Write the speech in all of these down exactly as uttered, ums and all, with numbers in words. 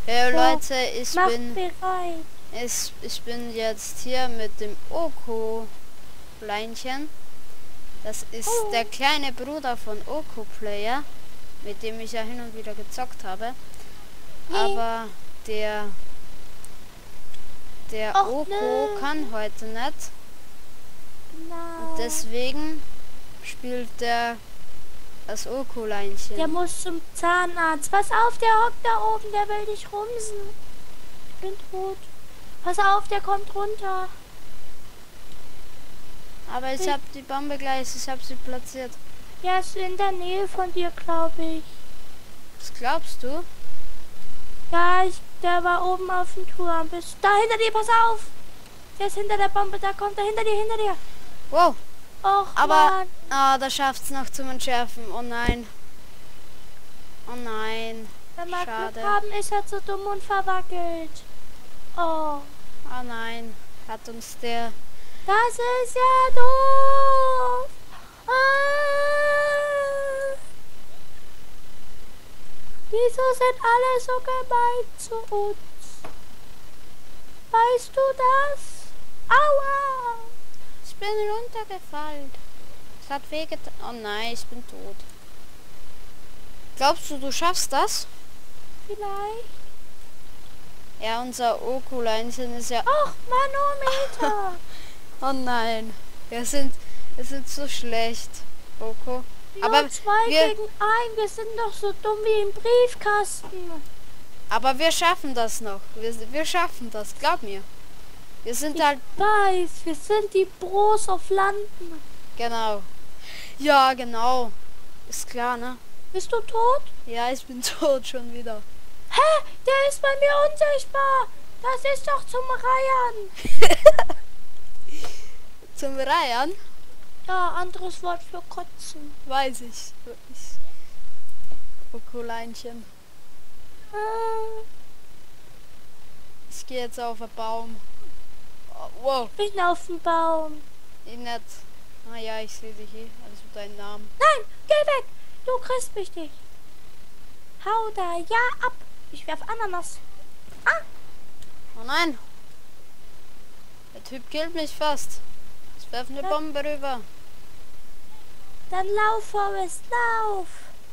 Hey So, Leute, ich mach bin bereit. ich, ich bin jetzt hier mit dem Oko-Leinchen. Das ist Hallo. der kleine Bruder von Oko Player, mit dem ich ja hin und wieder gezockt habe. Nee. Aber der der Och, Oko nö. kann heute nicht. Und Genau. deswegen spielt der das Oko-Leinchen. Der muss zum Zahnarzt. Pass auf, der hockt da oben, der will dich rumsen. Ich bin tot. Pass auf, der kommt runter. Aber ich Ich- habe die Bombe gleich, ich habe sie platziert. Der ist in der Nähe von dir, glaube ich. Was glaubst du? Ja, ich, der war oben auf dem Turm. Bis da hinter dir, pass auf. Der ist hinter der Bombe, da kommt er hinter dir, hinter dir. Wow, Och, aber Mann. ah, da schafft's noch zum Entschärfen. Oh nein. Oh nein. Wenn wir Glück Schade. haben, ist er zu dumm und verwackelt. Oh, Oh nein. Hat uns der... das ist ja doof. Ah. Wieso sind alle so gemein zu uns? Weißt du das? Aua! Ich bin runtergefallen. Es hat wehgetan. Oh nein, ich bin tot. Glaubst du, du schaffst das? Vielleicht. Ja, unser Oko-Leinchen ist ja... Ach, Manometer! Oh nein. Wir sind, wir sind so schlecht, Oko. Aber Nur zwei wir- gegen ein. Wir sind doch so dumm wie im Briefkasten. Aber wir schaffen das noch. Wir, wir schaffen das, glaub mir. Wir sind Ich halt... weiß, wir sind die Bros auf Landen. Genau. Ja, genau. Ist klar, ne? Bist du tot? Ja, ich bin tot schon wieder. Hä? Der ist bei mir unsichtbar. Das ist doch zum Reiern. Zum Reiern? Ja, anderes Wort für kotzen. Weiß ich. ich. Okoleinchen. Äh, Ich gehe jetzt auf einen Baum. Oh, wow. bin auf dem Baum. Ich nicht. Ah ja, ich sehe dich eh. Also deinen Namen. Nein, geh weg. Du kriegst mich nicht. Hau da ja ab. Ich werf Ananas. Ah, Oh nein. Der Typ killt mich fast. Ich werfe eine Ja. Bombe rüber. dann lauf, Forrest, lauf.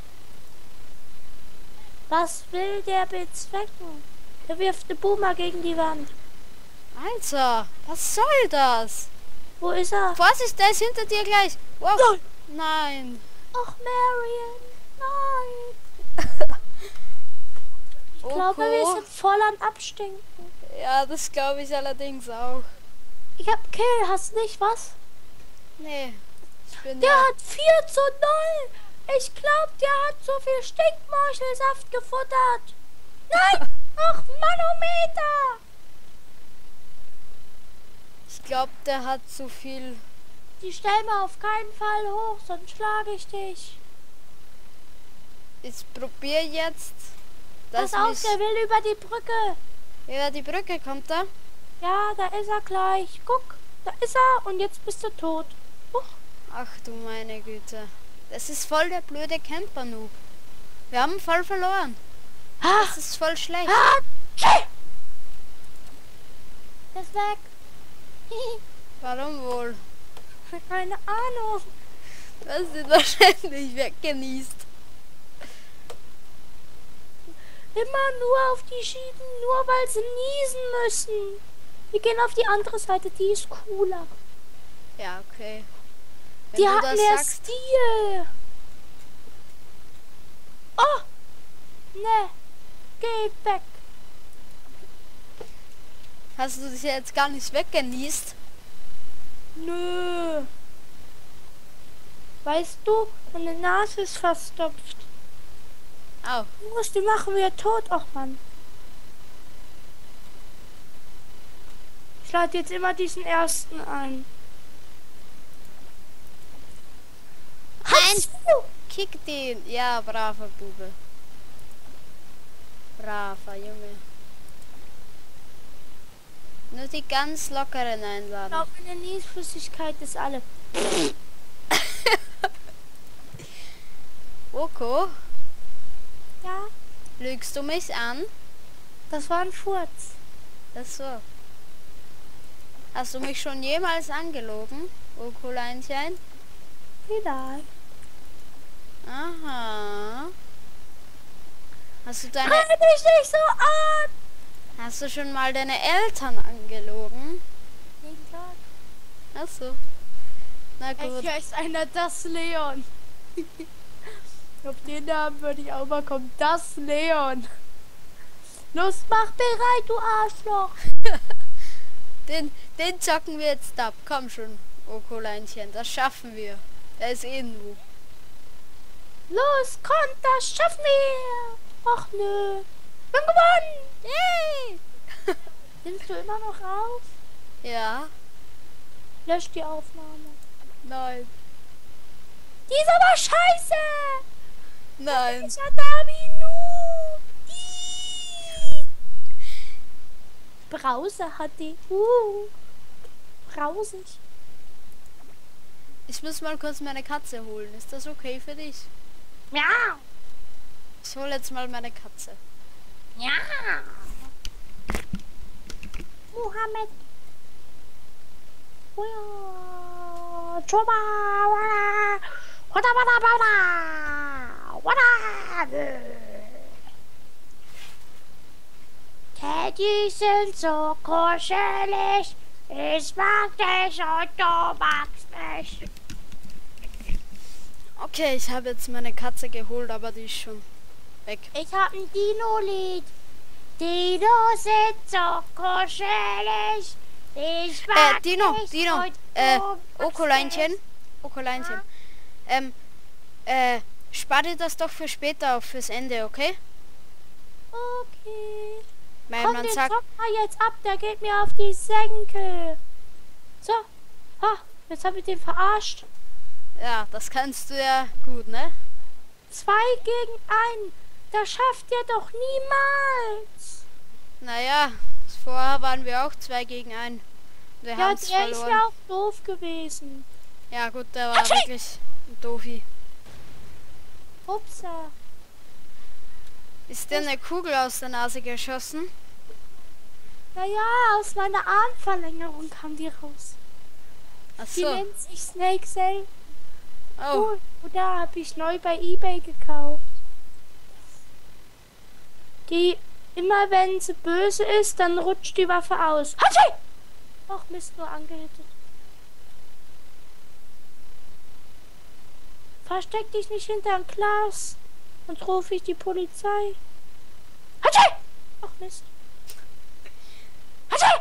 Was will der bezwecken? Der wirft eine Boomer gegen die Wand. Alter, was soll das? Wo ist er? Vorsicht, der ist hinter dir gleich. Wow. Nein. Nein. Ach, Marion. Nein. Ich glaube, wir Oko. sind voll am Abstinken. Ja, das glaube ich allerdings auch. Ich hab Kill, hast nicht was? Nee. Ich bin Der ja... hat vier zu null. Ich glaube, der hat so viel Stinkmorchelsaft gefuttert. Nein! Ach, Manometer! Ich glaube, der hat zu viel... Die stell mal auf keinen Fall hoch, sonst schlage ich dich. Ich probiere jetzt, dass Pass auf, mich... der will über die Brücke. Über die Brücke kommt er. Ja, da ist er gleich. Guck, da ist er und jetzt bist du tot. Huch. Ach du meine Güte. Das ist voll der blöde Camper-Noob. Wir haben voll verloren. Ah, Das ist voll schlecht. ah, tschä. Der ist weg. Warum wohl? Keine Ahnung. Du hast ihn wahrscheinlich weggenießt. Immer nur auf die Schienen, nur weil sie niesen müssen. Wir gehen auf die andere Seite, die ist cooler. Ja, okay. Wenn Die du hat das mehr sagst. Stil. Oh, ne, geh weg. Hast du dich jetzt gar nicht weggenießt? Nö. Weißt du, meine Nase ist verstopft. Au. Du musst die machen wir tot, ach Mann. Ich lade jetzt immer diesen ersten ein. Nein! Au! Kick den. Ja, braver Bube. Braver Junge. Nur die ganz lockeren Ich einladen. glaube, meine Niesflüssigkeit ist alle. Oko, Ja, lügst du mich an? Das war ein Furz. Ach so. Hast du mich schon jemals angelogen, Okoleinchen? Vielleicht. Aha. Hast du deine... Halt mich nicht so an! Hast du schon mal deine Eltern angelogen? Jeden Tag. Ach so. Na gut. Hier ist einer, das Leon. Auf den Namen würde ich auch mal kommen. Das Leon. Los, mach bereit, du Arschloch. Den, den zocken wir jetzt ab. Komm schon, Okoleinchen. Das schaffen wir. Der ist eh nur. Los, komm, das schaffen wir. Ach nö. Wir haben gewonnen. Yay! Nimmst du immer noch auf? Ja. Lösch die Aufnahme. Nein. Die ist aber scheiße. Nein. Ich hatte Aminu. Brause hat die. Uh. Brausig. Ich muss mal kurz meine Katze holen. Ist das okay für dich? Ja. Ich hole jetzt mal meine Katze. Ja. Mohammed. Ja. Choma. Wada, wada, wada. Wada. Teddy sind so kuschelig. Ich mag dich und du magst mich. Okay, ich habe jetzt meine Katze geholt, aber die ist schon weg. Ich hab ein Dino-Lied. Dinos sind so kuschelig. Ich mag Äh, Dino, dich Dino, und äh, du magst Okoleinchen, mich. Okoleinchen, ähm, äh, spar dir das doch für später auf, fürs Ende, okay? Okay. Weil Komm, man den sagt, Zock mal jetzt ab, der geht mir auf die Senkel. So. Ha, jetzt hab ich den verarscht. ja, das kannst du ja gut, ne? Zwei gegen ein. Das schafft ihr doch niemals. Naja, vorher waren wir auch zwei gegen ein. Wir Ja, haben es der ist verloren. ja auch doof gewesen. Ja gut, der war Hatschi! wirklich ein Doofi. Upsa. Ist dir eine Kugel aus der Nase geschossen? Naja, aus meiner Armverlängerung kam die raus. Ach Die so. nennt sich Snake Cell. Oh, Cool. Oder habe ich neu bei eBay gekauft. Die, immer wenn sie böse ist, dann rutscht die Waffe aus. Hatschi! Ach Mist, nur angehittet. Versteck dich nicht hinterm Glas, sonst rufe ich die Polizei. Hatschi! Ach Mist. Hatschi!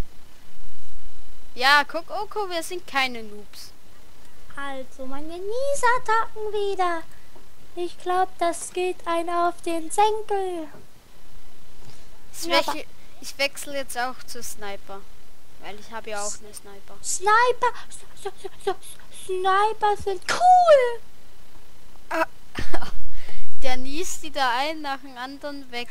ja, guck, Oko, wir sind keine Noobs. Also, meine Niesattacken wieder. Ich glaube, das geht einer auf den Senkel. Ich, Ja, wechsle, ich wechsle jetzt auch zu Sniper. Weil ich habe ja auch eine Sniper. Sniper! S s s Sniper sind cool! Der niest die da ein nach dem anderen weg.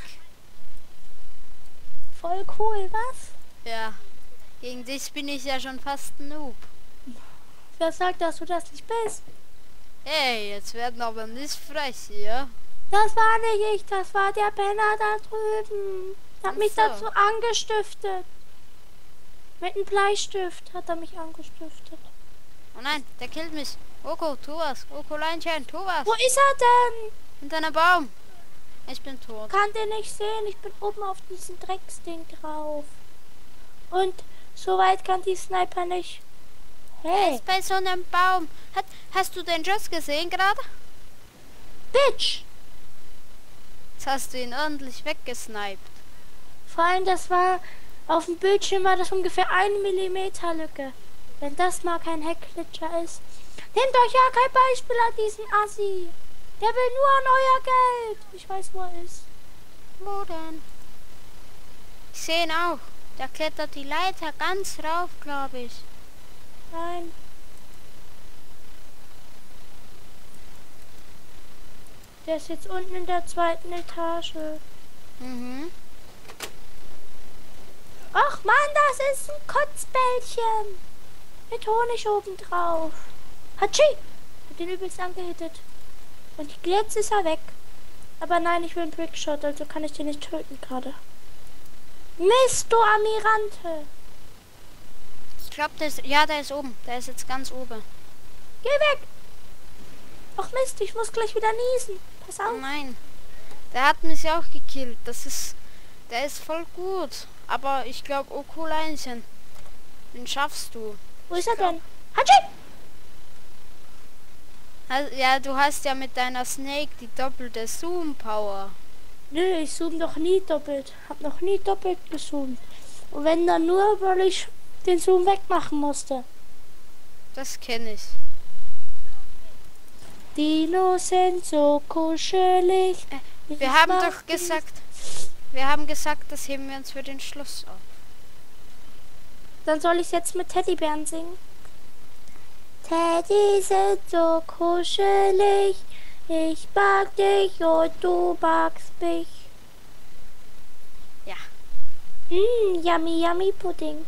Voll cool, was? Ja. Gegen dich bin ich ja schon fast ein Noob. Wer sagt, dass du das nicht bist? Ey, jetzt werden aber nicht frech hier. Das war nicht ich, das war der Penner da drüben. Hat Ach mich so. dazu angestiftet. Mit einem Bleistift hat er mich angestiftet. Oh nein, der killt mich. Oko, tu was. Okoleinchen, tu was. Wo ist er denn? Hinter einem Baum. Ich bin tot. Kann den nicht sehen, ich bin oben auf diesem Drecksding drauf. Und so weit kann die Sniper nicht. Er Hey, ist bei so einem Baum. Hat, hast du den Schuss gesehen gerade? Bitch! Jetzt hast du ihn ordentlich weggesniped. Vor allem, das war auf dem Bildschirm war das ungefähr eine Millimeter Lücke. Wenn das mal kein Hackglitcher ist. Nehmt euch ja kein Beispiel an diesen Assi. Der will nur an euer Geld. Ich weiß, wo er ist. Wo denn? Ich sehe ihn auch. Der klettert die Leiter ganz rauf, glaube ich. Nein. Der ist jetzt unten in der zweiten Etage. Mhm. Ach Mann, das ist ein Kotzbällchen. Mit Honig oben drauf. Hatschi! Hab den übelst angehittet. Und jetzt ist er weg. Aber nein, ich will einen Trickshot, also kann ich den nicht töten gerade. Mist, du Amirante. Ich glaube, der ist... Ja, der ist oben. Der ist jetzt ganz oben. Geh weg. Ach Mist, ich muss gleich wieder niesen. Pass Oh auf. nein. Der hat mich auch gekillt. Das ist... Der ist voll gut. Aber ich glaube, Okoleinchen. Den schaffst du. Wo ist er denn? Hatschi! Also, ja, du hast ja mit deiner Snake die doppelte Zoom-Power. Nö, ich zoome doch nie doppelt. Hab noch nie doppelt gezoomt. Und wenn dann nur, weil ich den Zoom wegmachen musste. Das kenne ich. Dinos sind so kuschelig. Wir Ich haben mag doch die- gesagt... Wir haben gesagt, das heben wir uns für den Schluss auf. Dann soll ich jetzt mit Teddybären singen. Teddy sind so kuschelig. Ich mag dich und du magst mich. Ja. Mmm, yummy, yummy Pudding.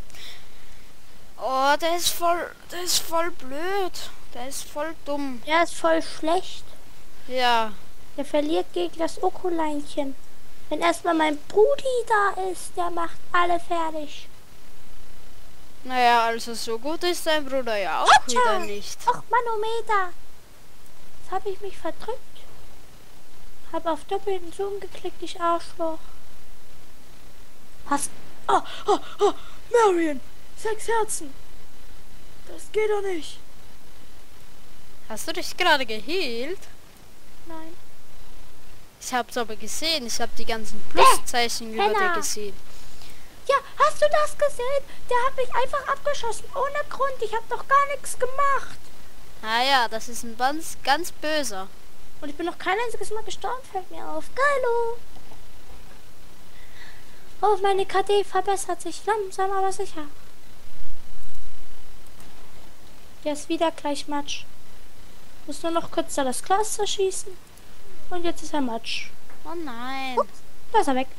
Oh, der ist voll... Der ist voll blöd. Der ist voll dumm. Der ist voll schlecht. Ja. Der verliert gegen das Okoleinchen. Wenn erstmal mein Brudi da ist, der macht alle fertig. Naja, also so gut ist dein Bruder ja auch Hatscha! wieder nicht. Och, Manometer. Jetzt habe ich mich verdrückt. Hab auf doppelten Zoom geklickt, ich Arschloch. Hast... Ah, ah, ah, Marion, sechs Herzen. Das geht doch nicht. Hast du dich gerade geheilt? Nein. Ich hab's aber gesehen. Ich hab die ganzen Pluszeichen über dir Penner. gesehen. Ja, hast du das gesehen? Der hat mich einfach abgeschossen, ohne Grund. Ich habe doch gar nichts gemacht. Ah ja, das ist ein ganz, ganz böser. Und ich bin noch kein einziges Mal gestorben, fällt mir auf. Geilo. Oh, meine K D verbessert sich langsam, aber sicher. Der ist wieder gleich Matsch. Muss nur noch kurz da das Glas zerschießen. Und jetzt ist er Matsch. Oh nein. Ups, da ist er weg.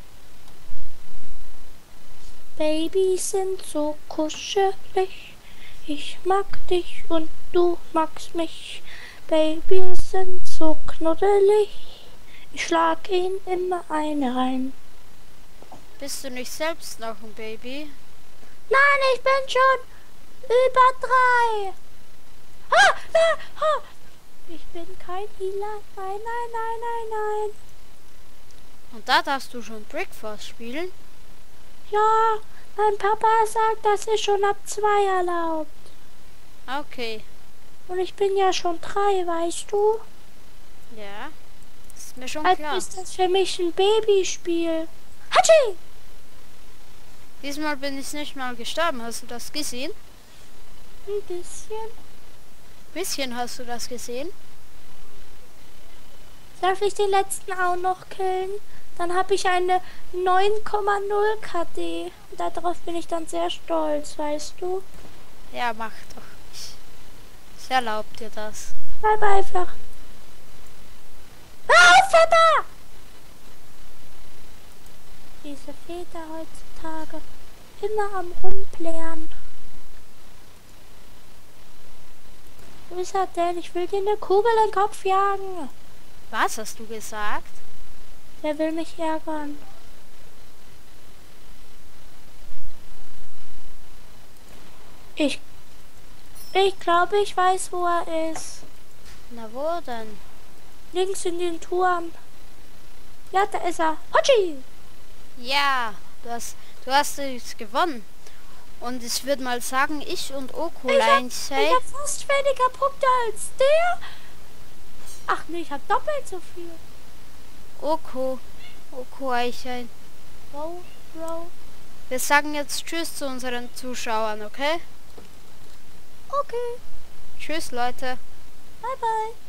Babys sind so kuschelig. Ich mag dich und du magst mich. Babys sind so knuddelig. Ich schlag ihnen immer eine rein. Bist du nicht selbst noch ein Baby? Nein, ich bin schon über drei. Ah, ah, ah. Ich bin kein Healer. Nein, nein, nein, nein, nein. Und da darfst du schon Breakfast spielen? Ja, mein Papa sagt, das ist schon ab zwei erlaubt. Okay. Und ich bin ja schon drei, weißt du? Ja. Ist mir schon Also klar. ist das für mich ein Babyspiel. Hatschi! Diesmal bin ich nicht mal gestorben. Hast du das gesehen? Ein bisschen. Bisschen hast du das gesehen? Darf ich den letzten auch noch killen? Dann habe ich eine neun Komma null K D. Darauf bin ich dann sehr stolz, weißt du? Ja, mach doch. Ich, ich erlaub dir das. Bleib einfach. Ah, Vater! Diese Väter heutzutage immer am Rumplären. Wo ist er denn? Ich will dir eine Kugel in den Kopf jagen. Was hast du gesagt? Der will mich ärgern. Ich... Ich glaube, ich weiß, wo er ist. Na wo denn? Links in den Turm. Ja, da ist er. Hatschi! Ja, du hast, du hast es gewonnen. Und ich würde mal sagen, ich und Ich hab, Okoleinchen. ich hab fast weniger Punkte als der. Ach nee, ich hab doppelt so viel. Oko. Oko-Eichlein. Bro, Bro. Wir sagen jetzt Tschüss zu unseren Zuschauern, okay? Okay. Tschüss, Leute. Bye, bye.